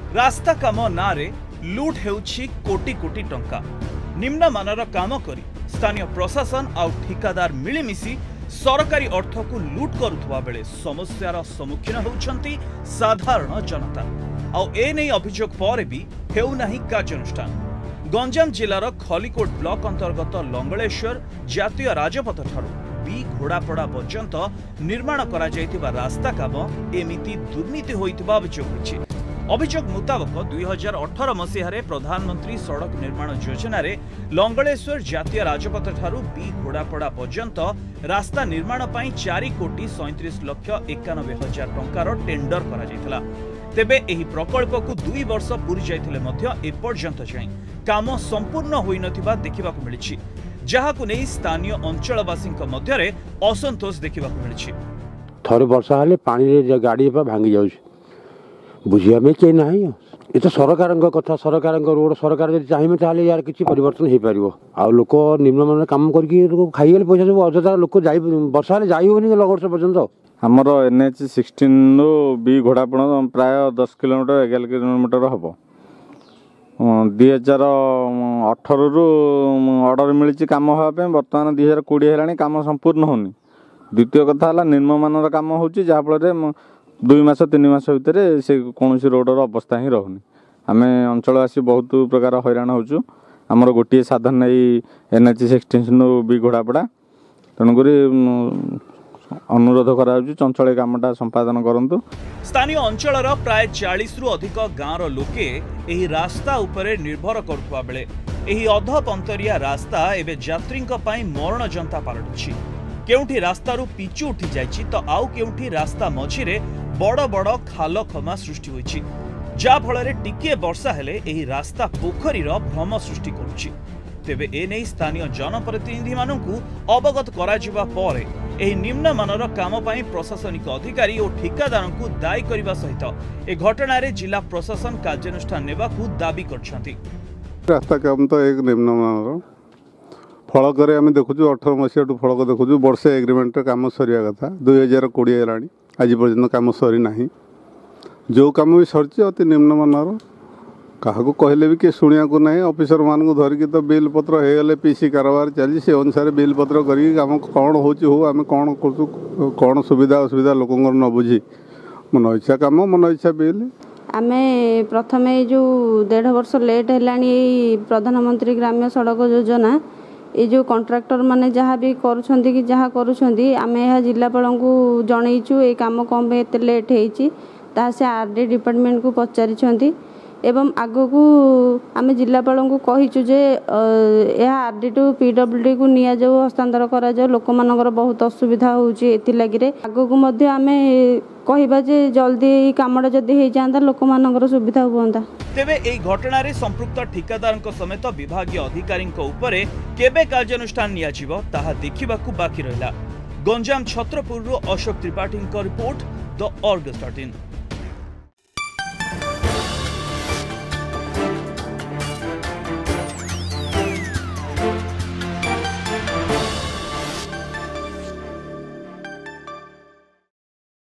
रास्ता काम नारे लुट हेउछि कोटी कोटी टंका। निम्नमानर काम करी स्थानीय प्रशासन आउ ठिकादार मिलिमिशि सरकारी अर्थ को लुट करुवा बेले समस्यार सम्मुखीन होउछंती साधारण जनता। आउ ए नै अभियोग पर भी हेउनाही कार्यानुष्ठान। गंजाम जिलार खलिकोट ब्लॉक अंतर्गत लंगलेश्वर जातीय राजपथ ठारू बी घोड़ापड़ा पर्यंत निर्माण करा जायतिबा रास्ता काम एमिति दुर्नीति होइतिबा अभियोग होइछि। अभियोग मुताबक 2018 मसीह प्रधानमंत्री सड़क निर्माण योजना रे लंगलेश्वर जातीय राजपथ ठारू बी घोड़ापड़ा पर्यंत रास्ता निर्माण पाई 4 कोटी 37 लक्ष 91 हजार टंकार टेंडर करा जायतिला। तेबे एही प्रकल्प को 2 वर्ष पूरी जायतिले मध्य एपर्यंत जाई काम संपूर्ण होई नथिबा देखिबाकू मिलिछि, जहाकू नै स्थानीय अंचलवासीक मध्यरे असंतोष देखिबाकू मिलिछि। थरे वर्षा हेले पानी रे गाड़ी पर भांगी जाउछि, बुझिया में के नाही। ये तो सरकार कथा, सरकार रोड सरकार जब चाहिए ताले यार किसी परिवर्तन हो पार। आ लोक निम्नमान काम करके खाईगले पैसा सब अଯଥା लोक जाई वर्षा हेले जाई होनी लगर्ष पर्यंत। हमर NH 16 बी घोड़ापण प्राय 10 किलोमीटर 11 किलोमीटर हम 2018 रु ऑर्डर मिली काम हाँपे। बर्तमान 2020 है काम संपूर्ण होनी। द्वितीय कथा है निम्नमानर काम हो जहाँफल 2 मास 3 मास भितर से कौन रोडर अवस्था ही रोनी। आम अंचलवासी बहुत प्रकार हैरान होचु। आमर गोटे साधन नहीं NH 16 बी घोड़ापड़ा। तेणुक अनुरोध करा चंचल कामटा संपादन करंतु। स्थानीय अंचलर प्राय 40 रु अधिक गाँवर लोके एही रास्ता उपरे निर्भर करुवा बेले एही अधपंतरिया रास्ता एबे यात्रींक पई मरण जनता पालटुछि। केउठी रास्तारू पिचु उठी जाइछि तो आउ केउठी रास्ता मझिरे बड़ बड़ खाल खमा सृष्टि होइछि, जा फलरे टिके वर्षा हेले एही रास्ता पोखरीर भ्रम सृष्टि करुछि। तेबे ए नै स्थानीय जनप्रतिनिधि मानकू अवगत कराजिबा परे एही निम्नमानर काम पई प्रशासनिक अधिकारी और ठिकादारंकू दायी करबा सहित ए घटनारे जिला प्रशासन कार्यानुष्ठान नेबाकू दाबी करछंती। रास्ता काम तो एक निम्नमानर फलक आम देखु 18 मसीहा फलक देखु वर्षे एग्रीमेंट काम सरिया कथा 2020 है आज पर्यंत काम सरी ना। जो काम भी सरी अति निम्नमानर क्या कहले भी किए शुणा को ना। ऑफिसर मान को धरिकी तो बिल पत्र हो गले पीसी कारोबार चली से अनुसार बिल पत्र कम कौन हो आम कौन कर कौन सुविधा असुविधा लोक न बुझी मन इच्छा काम मन इच्छा बिल। आम प्रथम जो 1.5 वर्ष लेट है प्रधानमंत्री ग्राम्य सड़क योजना ये जो कॉन्ट्रैक्टर माने जहाँ भी करुछंती कि जहाँ करुछंती आम यह जिलापाल को जनईचु ये काम कम एत लेट होता से RD डिपार्टमेंट को पचारि एवं आगो को आम जिलापाल को कहीचु जे यह RD टू PWD को निया जाऊ हस्तांतर करा जाऊ। लोक मानकर बहुत असुविधा होउची एति लागिरे आगो को मध्य आमे कहिबा जे जल्दी कामडा जदी हे जांदा लोक मानकर सुविधा होंदा। तेबे एई घटना रे संपृक्त ठिकादारक समेत विभागीय अधिकारीक उपरे केबे कार्यानुष्ठान निया जिवो ताहा देखिबाकू बाकी रहिला। Ganjam Chhatrapur Ashok Tripathi report the Argus 13।